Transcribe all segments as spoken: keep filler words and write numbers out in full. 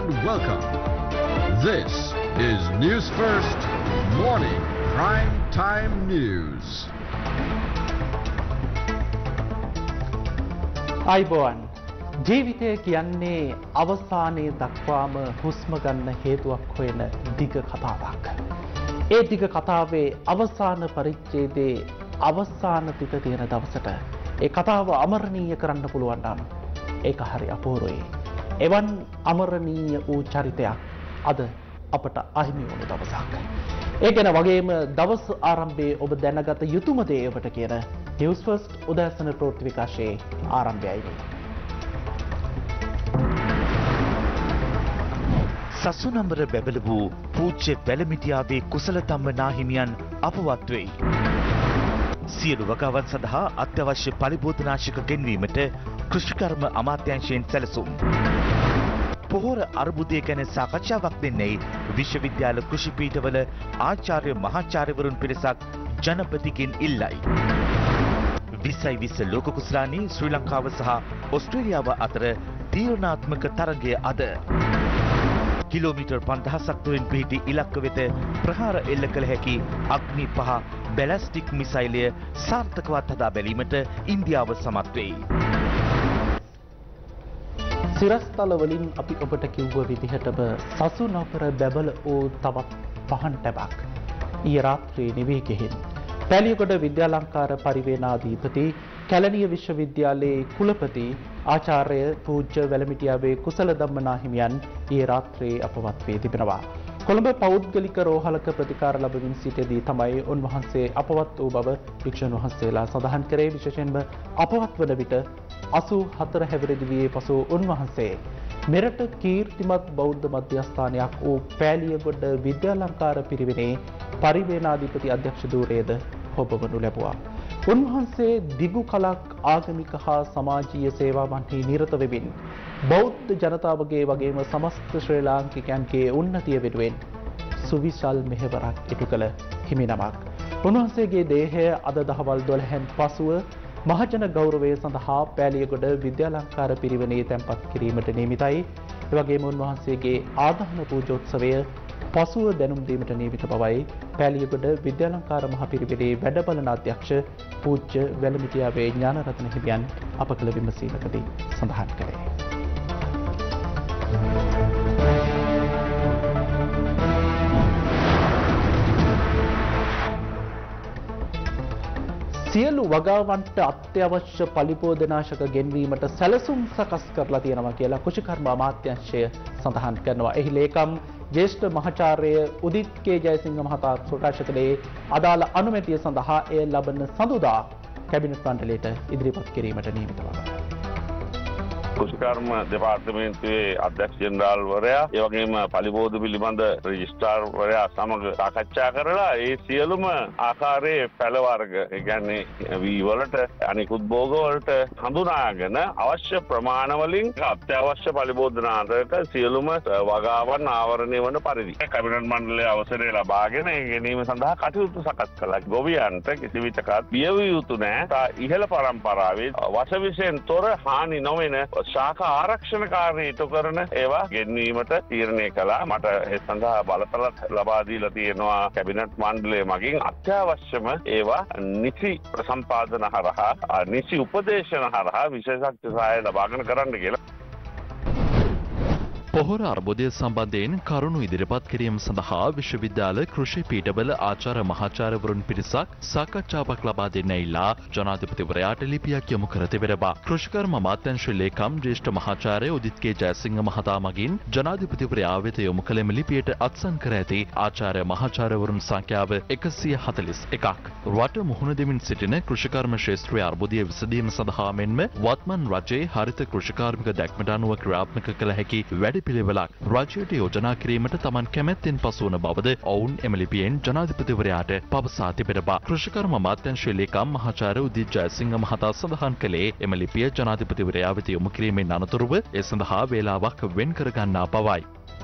and welcome. This is News First Morning Prime Time News. අයිබෝවන් ජීවිතය කියන්නේ අවසානයේ දක්වාම හුස්ම ගන්න හේතුවක් හොයන දිග කතාවක්. ඒ දිග කතාවේ අවසාන පරිච්ඡේදයේ අවසාන පිට තියෙන දවසට ඒ කතාව අමරණීය කරන්න පුළුවන් නම් ඒක හරි අපූර්වයි. එවන් අමරණීය වූ චරිතයක් අද අපට අහිමි වුණු දවසක්. ඒ ගැන වගේම දවස් ආරම්භයේ ඔබ දැනගත යුතුම දේ ඔබට කියන නිවුස් ෆස්ට් උදෑසන ප්‍රවෘත්ති විකාශයේ ආරම්භයයි. සසුනම්බර බැබළ වූ පූජ්‍ය වැලමිටියාවේ කුසලතම්ම නාහිමියන් අපවත් වෙයි. සියලු වගාවන් සඳහා අත්‍යවශ්‍ය පරිබෝධනාශක ගෙන්වීමට කෘෂිකර්ම අමාත්‍යාංශයෙන් සැලසුම්. පොහොර අර්බුදය ගැන සාකච්ඡාවක් දෙන්නයි විශ්වවිද්‍යාල කෘෂි පීඨවල ආචාර්ය මහාචාර්යවරුන් පිරිසක් ජනපතිගෙන් ඉල්ලයි. විසයි විස ලෝක කුසලානී ශ්‍රී ලංකාව සහ ඔස්ට්‍රේලියාව අතර තීරණාත්මක තරගය අද. කිලෝමීටර් පන්දහසක් දුරින් පිහිටි ඉලක්ක වෙත ප්‍රහාර එල්ල කළ හැකි අග්නි පහ බැලස්ටික් මිසයිලය සාර්ථකවත් හදා බැලීමට ඉන්දියාව සමත් වෙයි. සිරස්තල වලින් අපි ඔබට කිව්ව විදිහටම සසුනපර බැබළ වූ තවත් පහන් ටැබක් ඊයේ රාත්‍රියේ නිවී ගෙහින් පැලියගොඩ විද්‍යාලංකාර පරිවේනාධිපති කැලණිය විශ්වවිද්‍යාලයේ කුලපති ආචාර්ය පූජ්‍ය වැලමිටියාවේ කුසල ධම්මනාහිමියන් ඊයේ රාත්‍රියේ අපවත් වී තිබෙනවා. කොළඹ පෞද්ගලික රෝහලක ප්‍රතිකාර ලැබමින් සිටදී තමයි උන්වහන්සේ අපවත් වූ බව භික්ෂුන් වහන්සේලා සඳහන් කරේ. විශේෂයෙන්ම අපවත් වන විට අසූ හතර හැවිරිදිවියේ පසු උන්වහන්සේ මෙරට කීර්තිමත් බෞද්ධ මධ්‍යස්ථානයක් වූ පෑලියගොඩ විද්‍යාලංකාර පිරිවෙනේ පරිවේනාධිපති අධ්‍යක්ෂ ධූරයේද හොබවනු ලැබුවා. උන්වහන්සේ දිගු කලක් ආගමික හා සමාජීය සේවාවන්හි නිරත වෙමින් බෞද්ධ ජනතාවගේ වගේම සමස්ත ශ්‍රී ලාංකිකයන්ගේ උන්නතිය වෙනුවෙන් සුවිශාල මෙහෙවරක් ඉටු කළ හිමිනමක්. උන්වහන්සේගේ දේහය අද දහවල් දොළහෙන් පසුව මහජන ගෞරවය සඳහා පෑලියගොඩ විද්‍යාලංකාර පිරිවෙනේ තැන්පත් කිරීමට නියමිතයි. ඒ වගේම උන්වහන්සේගේ ආදාන පූජෝත්සවය පසුව දැනුම් දීමට නියමිත බවයි පෑලියගොඩ විද්‍යාලංකාර මහ පිරිවෙනේ වැඩබලන අධ්‍යක්ෂ පූජ්‍ය වැලමිටියාවේ ඥානරත්න හිමියන් අප කළ විමසීමකදී සඳහන් කළේ. සියලු වගාවන්ට අත්‍යවශ්‍ය පලිපෝධනාශක ගෙන්වීමට සැලසුම් සකස් කරලා තියෙනවා කියලා කෘෂිකර්ම අමාත්‍යාංශය සඳහන් කරනවා. එහි ලේකම් ජ්‍යෙෂ්ඨ මහාචාර්ය උදිත් කේ ජයසිංහ මහතා ප්‍රකාශ කළේ අදාළ අනුමැතිය සඳහා එය ලබන සඳුදා කැබිනට් මණ්ඩලයට ඉදිරිපත් කිරීමට නියමිත බව. කෘෂිකර්ම දෙපාර්තමේන්තුවේ අධ්‍යක්ෂ ජෙනරාල්වරයා ඒ වගේම පලිබෝධ පිළිබඳ රෙජිස්ට්‍රාර්වරයා සමග සාකච්ඡා කරලා ඒ සියලුම ආකාරයේ පැල වර්ග ඒ කියන්නේ වී වලට අනිකුත් භෝග වලට හඳුනාගෙන අවශ්‍ය ප්‍රමාණ වලින් අත්‍යවශ්‍ය පලිබෝධනාන්තක සියලුම වගාවන් ආවරණය වන පරිදි කැබිනට් මණ්ඩලයේ අවසරය ලබාගෙන ඒ ගැනීම සඳහා කටයුතු සකස් කළා. ගොවියන්ට කිසි විටකත් බිය විය යුතු නැහැ. ඉහළ පරම්පරාවේ වශවිෂයෙන් තොර හානි නොවන ශාක ආරක්ෂණ කාර්යය ඉටු කරන ඒවා ගෙන්වීමට තීරණය කළා. මට ඒ සඳහා බලතල ලබා දීලා තියෙනවා කැබිනට් මණ්ඩලය මගින් අත්‍යවශ්‍යම ඒවා නිසි ප්‍රසම්පාදන හරහා නිසි උපදේශන හරහා විශේෂඥ සහාය ලබාගෙන කරන්න කියලා. පොහොර අර්බුදය සම්බන්ධයෙන් කරුණු ඉදිරිපත් කිරීම සඳහා විශ්වවිද්‍යාල කෘෂි පීඨවල ආචාර්ය මහාචාර්යවරුන් පිරිසක් සාකච්ඡාවක් ලබා දෙන්න ඉල්ලා ජනාධිපතිවරයාට ලිපියක් යොමු කර තිබෙනවා. කෘෂිකර්ම අමාත්‍යාංශ ලේකම් ජ්‍යෙෂ්ඨ මහාචාර්ය උදිත් කේ ජයසිංහ මහතා මගින් ජනාධිපතිවරයා වෙත යොමු කළ එම ලිපියට අත්සන් කර ඇති ආචාර්ය මහාචාර්යවරුන් සංඛ්‍යාව එකසිය හතළිස් එකක්. රට මුහුණ දෙමින් සිටින කෘෂිකර්ම ක්ෂේත්‍රයේ අර්බුදය විසඳීම සඳහා මෙන්ම වත්මන් රජයේ හරිත කෘෂිකාර්මික දැක්මට අනුව ක්‍රියාත්මක කළ හැකි වැඩ පිළිවෙලක් රජයට යෝජනා කිරීමට තමන් කැමැත්තෙන් පසු වන බවද ඔවුන් එම ලිපියෙන් ජනාධිපතිවරයාට පවසා තිබෙනවා. කෘෂිකර්ම අමාත්‍යාංශ ලේකම් මහාචාර්ය උදිත් ජයසිංහ මහතා සඳහන් කළේ එම ලිපිය ජනාධිපතිවරයා වෙත යොමු කිරීමෙන් අනතුරුව ඒ සඳහා වේලාවක් වෙන් කර ගන්නා බවයි.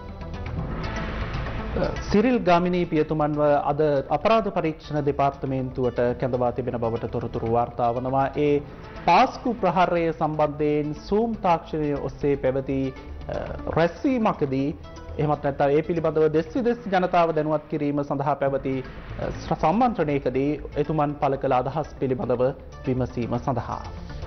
සිරිල් ගාමිණී පියතුමන්ව අද අපරාධ පරීක්ෂණ දෙපාර්තමේන්තුවට කැඳවා තිබෙන බවට තොරතුරු වාර්තා වනවා. ඒ පාස්කු ප්‍රහාරය සම්බන්ධයෙන් සූම් තාක්ෂණය ඔස්සේ පැවති රැස්වීමකදී එහෙමත් නැත්නම් ඒ පිළිබඳව දෙස් විදෙස් ජනතාව දැනුවත් කිරීම සඳහා පැවති සම්මන්ත්‍රණයකදී එතුමන් පළ කළ අදහස් පිළිබඳව විමසීම සඳහා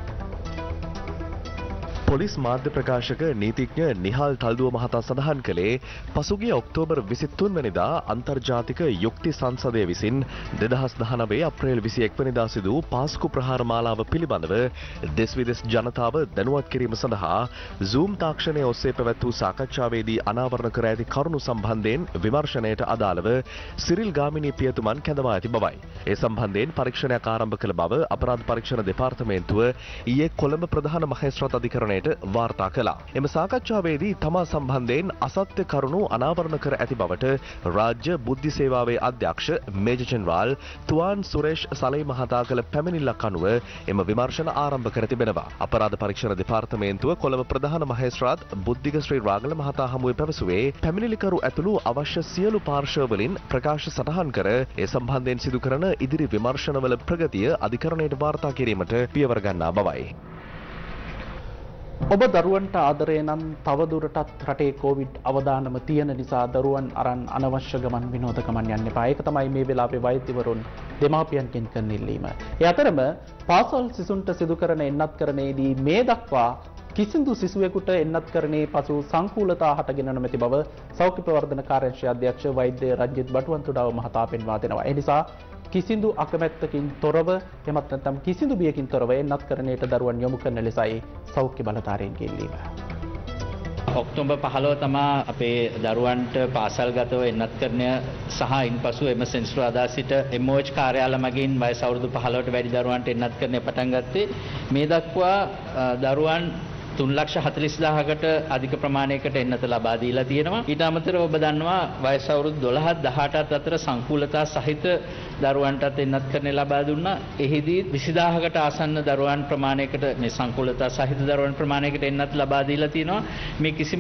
පොලිස් මාධ්‍ය ප්‍රකාශක නීතිඥ නිහාල් තල්දුව මහතා සඳහන් කළේ පසුගිය ඔක්තෝබර් විසිතුන් වෙනිදා අන්තර්ජාතික යුක්ති සංසදය විසින් දෙදහස් දහනවය අප්‍රේල් විසිඑක වෙනිදා සිදු පාස්කු ප්‍රහාර මාලාව පිළිබඳව දෙස් විදෙස් ජනතාව දැනුවත් කිරීම සඳහා Zoom තාක්ෂණය ඔස්සේ පැවැත් වූ සාකච්ඡාවේදී අනාවරණ කර ඇති කරුණු සම්බන්ධයෙන් විමර්ශනයට අදාළව සිරිල් ගාමිණී පියතුමන් කැඳවා ඇති බවයි. ඒ සම්බන්ධයෙන් පරීක්ෂණයක් ආරම්භ කළ බව අපරාධ පරීක්ෂණ දෙපාර්තමේන්තුව ඊයේ කොළඹ ප්‍රධාන මහේස්ත්‍රාත් අධිකරණයට වාර්තා කළා. එම සාකච්ඡාවේදී තමා සම්බන්ධයෙන් අසත්‍ය කරුණු අනාවරණ කර ඇති බවට රාජ්‍ය බුද්ධි සේවාවේ අධ්‍යක්ෂ මේජර් ජෙනරාල් තුවාන් සුරේෂ් සලයි මහතා කළ පැමිණිල්ලක් අනුව එම විමර්ශන ආරම්භ කර තිබෙනවා. අපරාධ පරීක්ෂණ දෙපාර්තමේන්තුව කොළඹ ප්‍රධාන මහේස්ත්‍රාත් බුද්ධික ශ්‍රී රාගල මහතා හමුවේ පැවසුවේ පැමිණිලිකරු ඇතුළු අවශ්‍ය සියලු පාර්ශවවලින් ප්‍රකාශ සටහන් කර ඒ සම්බන්ධයෙන් සිදු කරන ඉදිරි විමර්ශනවල ප්‍රගතිය අධිකරණයට වාර්තා කිරීමට පියවර ගන්නා බවයි. ඔබ දරුවන්ට ආදරේ නම් තවදුරටත් රටේ කොවිඩ් අවදානම තියෙන නිසා දරුවන් අරන් අනවශ්‍ය ගමන් විනෝද ගමන් යන්න එපා. ඒක තමයි මේ වෙලාවේ වෛද්‍යවරුන් දෙමාපියන්ගෙන් කරන ඉල්ලීම. ඒ අතරම පාසල් සිසුන්ට සිදු කරන එන්නත් කරණයේදී මේ දක්වා කිසිදු සිසුවෙකුට එන්නත් කරණයේ පසු සංකූලතා හටගෙන නොමැති බව සෞඛ්‍ය ප්‍රවර්ධන කාර්යාංශයේ අධ්‍යක්ෂ වෛද්‍ය රංජිත් බටුවන්තුඩාව මහතා පෙන්වා දෙනවා. ඒ නිසා කිසිදු අකමැත්තකින් තොරව එමත් නැත්නම් කිසිදු බියකින් තොරව එන්නත් කරණයට දරුවන් යොමු කරන ලෙසයි සෞඛ්‍ය බලධාරීන්ගේ ඉල්ලීම. ඔක්තෝබර් පහළොව තමා අපේ දරුවන්ට පාසල්ගතව එන්නත් කරණය සහ ඉන්පසු එම සෙන්සුරාදා සිට එම් ඕ එච් කාර්යාල මගින් වයස අවුරුදු පහළොවට වැඩි දරුවන්ට එන්නත් කරණය පටන් ගත්තේ. මේ දක්වා දරුවන් තුන් ලක්ෂ හතළිස් දාහකට අධික ප්‍රමාණයකට එන්නත ලබා දීලා තියෙනවා. ඊට අමතරව ඔබ දන්නවා වයස අවුරුදු දොළහ දහඅටත් අතර සංකූලතා සහිත දරුවන්ටත් එන්නත් කරන්න ලබා දුන්නා. එහිදී විසිදාහකට ආසන්න දරුවන් ප්‍රමාණයකට මේ සංකූලතා සහිත දරුවන් ප්‍රමාණයකට එන්නත් ලබා දීලා තියෙනවා. මේ කිසිම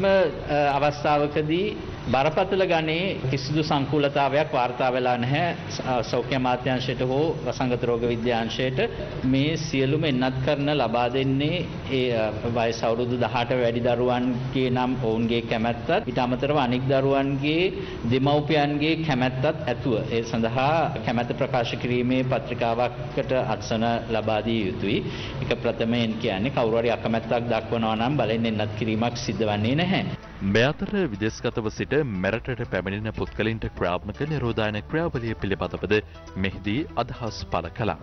අවස්ථාවකදී බරපතල ගණේ කිසිදු සංකූලතාවයක් වාර්තා වෙලා නැහැ. සෞඛ්‍ය අමාත්‍යාංශයට හෝ වසංගත රෝග විද්‍යාංශයට මේ සියලුම එන්නත් කරන ලබා දෙන්නේ ඒ වයස අවුරුදු දහඅට වැඩි දරුවන්ගේ නම් ඔවුන්ගේ කැමැත්තත් ඊට අමතරව අනෙක් දරුවන්ගේ දෙමව්පියන්ගේ කැමැත්තත් ඇතුව ඒ සඳහා කැමැත්ත ප්‍රකාශ කිරීමේ පත්‍රිකාවකට අත්සන ලබා දිය යුතුයි. ඒක ප්‍රථමයෙන් කියන්නේ කවුරු හරි අකමැත්තක් දක්වනවා නම් බලෙන් එන්නත් කිරීමක් සිද්ධ වන්නේ නැහැ. මේ අතර විදේශගතව සිට මෙරටට පැමිණෙන පුද්ගලයන්ට ක්‍රියාත්මක නිරෝධායන ක්‍රියාවලිය පිළිබඳවද මෙහිදී අදහස් පළ කළා.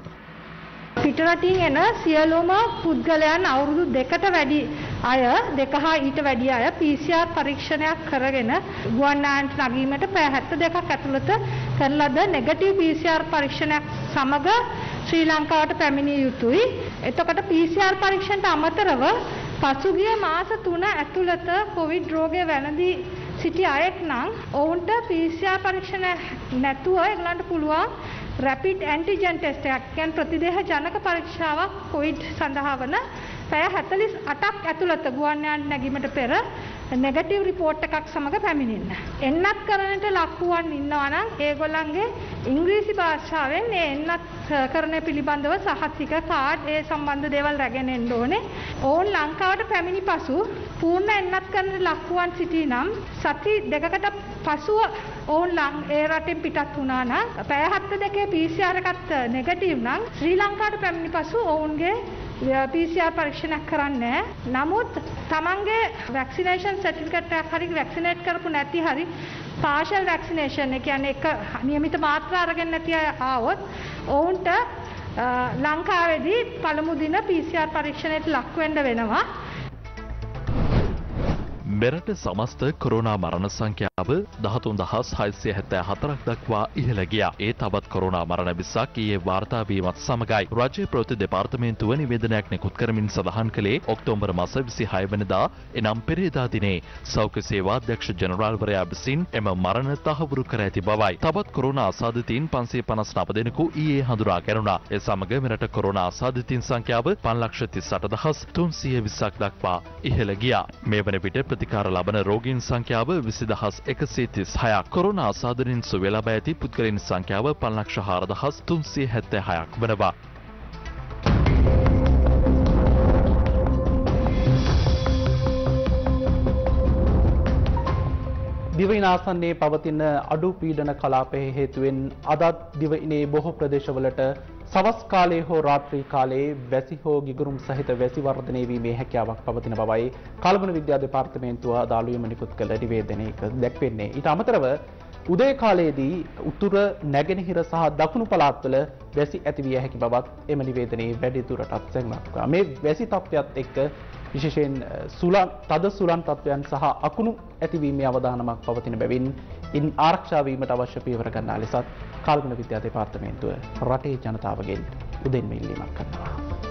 පිටරටින් එන සියලුම පුද්ගලයන් අවුරුදු දෙකට වැඩි අය දෙක හා ඊට වැඩි අය පී සී ආර් පරීක්ෂණයක් කරගෙන ගුවන් යානයට නැගීමට පැය හැත්තෑ දෙකක් ඇතුළත කරන ලද නෙගටිව් පී සී ආර් පරීක්ෂණයක් සමග ශ්‍රී ලංකාවට පැමිණිය යුතුයි. එතකොට පී සී ආර් පරීක්ෂණයට අමතරව පසුගිය මාස තුන ඇතුළත කොවිඩ් රෝගය වැළඳී සිටි අයෙක් නම් ඔවුන්ට පී සී ආර් පරීක්ෂණ නැතුව ඒගොල්ලන්ට පුළුවන් රැපිඩ් ඇන්ටිජන් ටෙස්ට් එකක් කියන්නේ ප්‍රතිදේහ ජනක පරීක්ෂාවක් කොවිඩ් සඳහා වන පැය හතළිස් අටක් ඇතුළත ගුවන් යානයට නැගීමට පෙර නෙගටිව් රිපෝට් එකක් සමග පැමිණෙන්න. එන්නත් කරන්නට ලක් වූවන් ඉන්නවා නම් ඒගොල්ලන්ගේ ඉංග්‍රීසි භාෂාවෙන් ඒ එන්නත් කරන පිළිබඳව සහතික කාඩ් ඒ සම්බන්ධ දේවල් රැගෙන එන්න ඕනේ. ඔවුන් ලංකාවට පැමිණි පසු පූර්ණ එන්නත් කරන්නට ලක් වූවන් සිටී නම් සති දෙකකට පසුව ඔවුන් ඒ රටෙන් පිටත් වුණා නම් පැය හත්ත දෙකේ පී සී ආර් එකත් නෙගටිව් නම් ශ්‍රී ලංකාවට පැමිණි පසු ඔවුන්ගේ පී සී ආර් පරීක්ෂණයක් කරන්නේ. නමුත් තමන්ගේ වැක්සිනේෂන් සර්ටිෆිකේට් එකක් හරි වැක්සිනේට් කරපු නැති හරි පාෂල් වැක්සිනේෂන් ඒ කියන්නේ එක નિયમિત මාත්‍රා අරගෙන නැති අය ආවොත් ඔවුන්ට ලංකාවේදී පළමු දින පී සී ආර් පරීක්ෂණයට ලක් වෙන්න වෙනවා. මෙරට සමස්ත කොරෝනා මරණ සංඛ්‍යාව දහතුන් දහස් හයසිය හැත්තෑ හතරක් දක්වා ඉහළ ගියා. ඒ තවත් කොරෝනා මරණ විස්සක් ඊයේ වාර්තා වීමත් සමගයි. රාජ්‍ය ප්‍රවෘත්ති දෙපාර්තමේන්තුව නිවේදනයක් නිකුත් කරමින් සඳහන් කළේ ඔක්තෝබර් මාස විසිහය වෙනිදා එනම් පෙරේදා දිනේ සෞඛ්‍ය සේවා අධ්‍යක්ෂ ජෙනරාල්වරයා විසින් එම මරණ තහවුරු කර ඇති බවයි. තවත් කොරෝනා ආසාදිතයින් පන්සිය පනස් නව දෙනෙකු ඊයේ හඳුනා ගැනුණා. ඒ සමග මෙරට කොරෝනා ආසාදිතයින් සංඛ්‍යාව පන්ලක්ෂ තිස් අට දහස් තුන්සිය විස්සක් දක්වා ඉහළ ගියා. මේ වන විට ප්‍රතිකාර ලබන රෝගීන් සංඛ්‍යාව විසි දහස් එකසිය තිස් හයක්. කොරෝනා ආසාදනයෙන් සුවය ලබා ඇති පුද්ගලයන් සංඛ්‍යාව පන්ලක්ෂ හාර දහස් තුන්සිය හැත්තෑ හයක් වනවා. දිවයින ආසන්නයේ පවතින අඩු පීඩන කලාපයේ හේතුවෙන් අදත් දිවයිනේ බොහෝ ප්‍රදේශවලට සවස් කාලයේ හෝ රාත්‍රී කාලයේ වැසි හෝ ගිගුරුම් සහිත වැසි වර්ධනය වීමේ හැකියාවක් පවතින බවයි කළඹන විද්‍යා දෙපාර්තමේන්තුව අදාළුවම නිකුත් කළ නිවේදනයක දැක්වෙන්නේ. ඊට අමතරව උදේ කාලයේදී උතුර නැගෙනහිර සහ දකුණු පළාත්වල වැසි ඇති විය හැකි බවත් එම නිවේදනයේ වැඩි දුරටත් සැලකුවා. මේ වැසි තත්ත්වයක් එක්ක විශේෂයෙන් සුලන් තද සුලන් තත්ත්වයන් සහ අකුණු ඇතිවීමේ අවදානමක් පවතින බැවින් ඉන් ආරක්ෂා වීමට අවශ්‍ය පියවර ගන්නා ලෙසත් කළඹන විද්‍යා දෙපාර්තමේන්තුව රටේ ජනතාවගෙන් උදෙන්ම ඉල්ලීමක් කරනවා.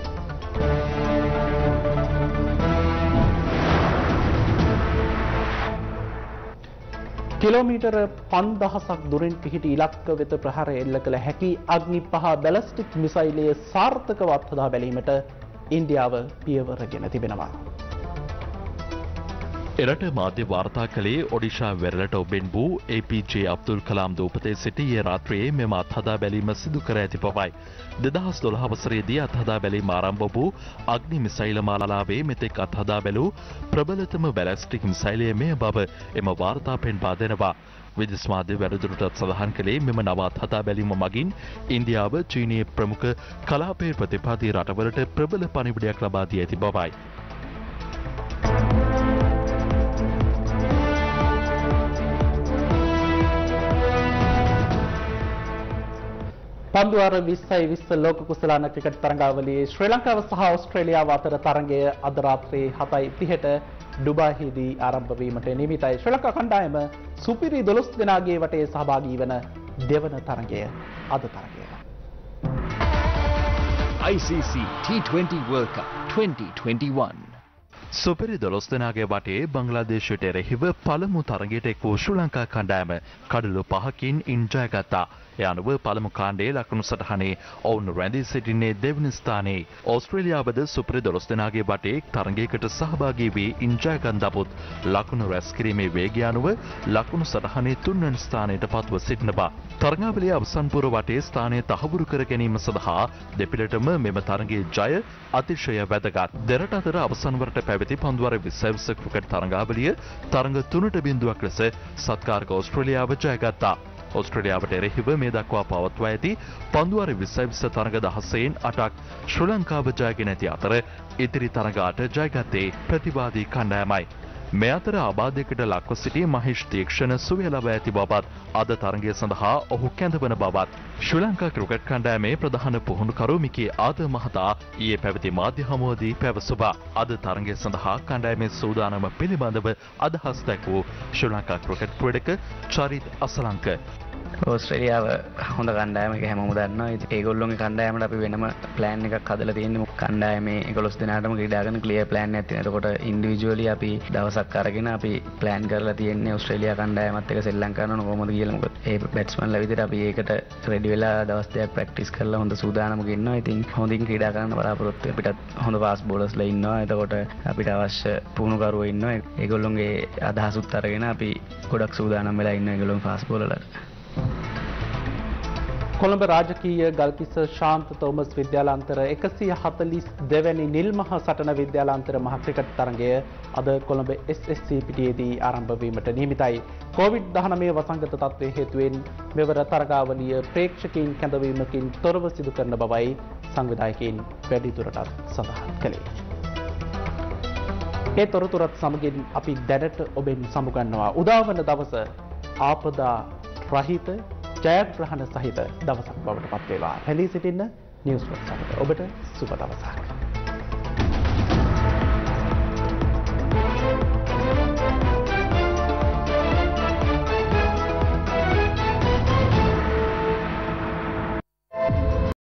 කිලෝමීටර පන්දහසක් දුරින් පිහිටි ඉලක්ක වෙත ප්‍රහාර එල්ල කළ හැකි අග්නි පහ බැලස්ටික් මිසයිලයේ සාර්ථකව අත්හදා බැලීමට ඉන්දියාව පියවරගෙන තිබෙනවා. එරට මාධ්‍ය වාර්තා කළේ ඔඩිෂා වෙරළට ඔබෙන් වූ A P J Abdul Kalam දූපතේ සිටි ඊයේ රාත්‍රියේ මෙම අත්හදා බැලීම සිදු කර ඇති බවයි. දෙදහස් දොළහ වසරේදී අත්හදා බැලීම ආරම්භ වූ අග්නි මිසයිල මාලාවේ මෙතෙක් අත්හදා බැලූ ප්‍රබලතම බැලස්ටික් මිසයිලය මේ බව එම වාර්තා පෙන්වා දෙනවා. විදේශ මාධ්‍ය වැඩිදුරටත් සඳහන් කළේ මෙම නව අත්හදා බැලීම මගින් ඉන්දියාව චීනයේ ප්‍රමුඛ කලාපයේ ප්‍රතිපාදී රටවලට ප්‍රබල පණිවිඩයක් ලබා දී ඇති බවයි. පන්දුවාර විස්සයි විස්ස ලෝක කුසලාන ක්‍රිකට් තරඟාවලියේ ශ්‍රී ලංකාව සහ ඕස්ට්‍රේලියාව අතර තරඟය අද රාත්‍රී හතයි තිහට ඩුබායිදී ආරම්භ වීමට නියමිතයි. ශ්‍රී ලංකා කණ්ඩායම සුපිරි දොළොස් දෙනාගේ වටේ සහභාගී වන දෙවන තරඟය අද තරඟය. I C C T twenty World Cup twenty twenty-one. සුපිරි දොළොස් දෙනාගේ වටේ බංග්ලාදේශයට එරෙහිව පළමු තරගයට එක් වූ ශ්‍රී ලංකා කණ්ඩායම කඩලු පහකින් ඉන් ජයගත්තා. ඒ අනුව පළමු කාණ්ඩයේ ලකුණු සටහනේ ඔවුන් රැඳී සිටින්නේ දෙවනි ස්ථානයේ. ඕස්ට්‍රේලියාවද සුපිරි දොළොස් දෙනාගේ වටේ තරගයකට සහභාගී වී ඉන් ජයගත් නමුත් ලකුණු රැස් කිරීමේ වේගය අනුව ලකුණු සටහනේ තුන්වැනි ස්ථානයට පත්ව සිටින බව. තරගාවලියේ අවසන් පුර වටේ ස්ථානය තහවුරු කර ගැනීම සඳහා දෙපිළටම මෙම තරගයේ ජය අතිශය වැදගත්. දෙරට අතර අවසන් වරට පැවති පන්දුවාර විස්සයි විස්ස ක්‍රිකට් තරගාවලිය තරග තුනට බිඳුවක් ලෙස සත්කාරක ඕස්ට්‍රේලියාව ජයගත්තා. ඕස්ට්‍රේලියාවට එරෙහිව මේ දක්වා පවත්වා ඇති පන්දුවාර විස්සයි විස්ස තරග දහසයෙන් අටක් ශ්‍රී ලංකාව ජයගෙන ඇති අතර ඉතිරි තරග අට ජයගත්තේ ප්‍රතිවාදී කණ්ඩායමයි. මේ අතර ආබාධයකට ලක්ව සිටි මහේෂ් තීක්ෂණ සුවය ලබා ඇති බවත් අද තරගය සඳහා ඔහු කැඳවන බවත් ශ්‍රී ලංකා ක්‍රිකට් කණ්ඩායමේ ප්‍රධාන පුහුණුකරු මිකී ආද මහතා ඊයේ පැවති මාධ්‍ය හමුවදී පැවසුවා. අද තරගය සඳහා කණ්ඩායමේ සූදානම පිළිබඳව අදහස් දැක්වූ ශ්‍රී ලංකා ක්‍රිකට් ක්‍රීඩක චරිත් අසලංක ඕස්ට්‍රේලියාව හොඳ කණ්ඩායම එක හැමෝම දන්නවා. ඉතින් ඒගොල්ලෝගේ කණ්ඩායමට අපි වෙනම ප්ලෑන් එකක් හදලා තියෙන්නේ. කණ්ඩායමේ එකොළොස් දෙනාටම ක්‍රීඩා කරන ක්ලියර් ප්ලෑන් එකක් තියෙනවා. එතකොට ඉන්ඩිවිජුවලි අපි දවසක් අරගෙන අපි ප්ලෑන් කරලා තියෙන්නේ ඕස්ට්‍රේලියා කණ්ඩායමත් එක්ක සෙල්ලම් කරනවා කොහොමද කියලා. මොකද ඒ බැට්ස්මන්ලා විදිහට අපි ඒකට රෙඩි වෙලා දවස් දෙකක් ප්‍රැක්ටිස් කරලා හොඳ සූදානමක ඉන්නවා. ඉතින් හොඳින් ක්‍රීඩා කරන්න බලාපොරොත්තු වෙනවා. අපිටත් හොඳ ෆාස්ට් බෝලර්ස්ලා ඉන්නවා. එතකොට අපිට අවශ්‍ය පුහුණුකරුවෝ ඉන්නවා. ඒගොල්ලෝගේ අදහසුත් අරගෙන අපි ගොඩක් සූදානම් වෙලා ඉන්නවා ඒගොල්ලෝගේ ෆාස්ට් බෝලර්ලා. කොළඹ රාජකීය ගල්කිස්ස ශාන්ත තෝමස් විද්‍යාලාන්තර එකසිය හතළිස් දෙවැනි නිල්මහ සටන විද්‍යාලාන්තර මහ ක්‍රිකට් තරගය අද කොළඹ එස් එස් සී පිටියේදී ආරම්භ වීමට නියමිතයි. කොවිඩ් දහනවය වසංගත තත්ත්වයේ හේතුවෙන් මෙවර තරගාවලිය ප්‍රේක්ෂකයින් කැඳවීමකින් තොරව සිදු කරන බවයි සංවිධායකයින් වැඩිදුරටත් සඳහන් කළේ. ඒ තොරතුරත් සමගින් අපි දැනට ඔබෙන් සමුගන්නවා උදාවන දවස ආපදා රහිත ජයග්‍රහණ සහිත දවසක් බවට පත් වේවා. හැලී සිටින්න නිවුස් වලට ඔබට සුබ දවසක්.